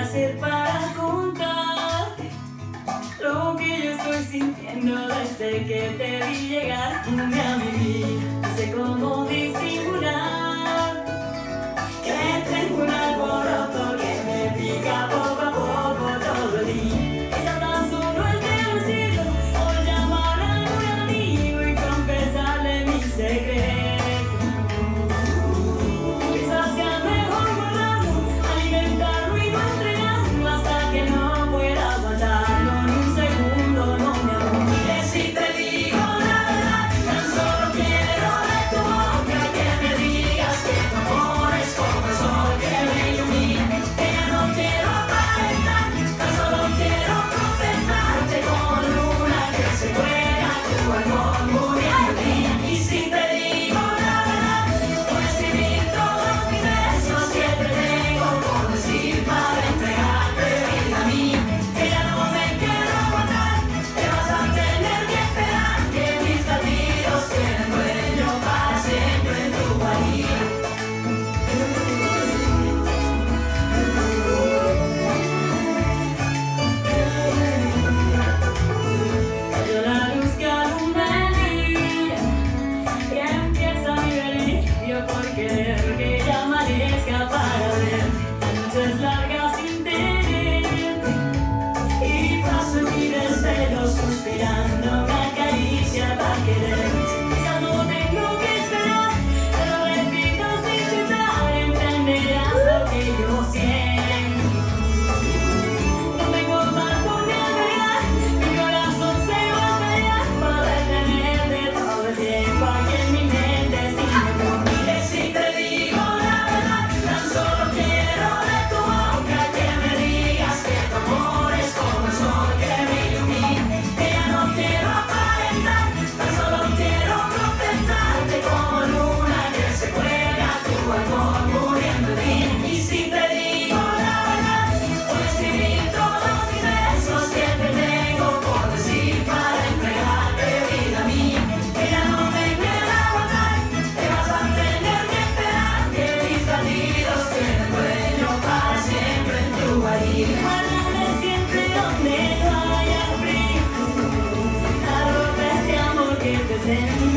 hacer para contarte lo que yo estoy sintiendo desde que te vi llegar a mi vida? No sé cómo disimular que tengo un alboroto que me pica poco a poco todo el día. Quizás tan solo es de decirlo o llamar a algún amigo y confesarle mi secreto. Que ya amanezca para ver noches largas sin tenerte, y paso mi desvelo suspirando una caricia para querer. Quizás no tengo que esperar, pero repito sin cesar, entenderás lo que yo siento. No tengo más donde agregar, mi corazón se va a estallar por detenerte todo el tiempo aquí en mi mente sin temor. Guárdame siempre donde no haya frío, la ropa este amor que te tengo.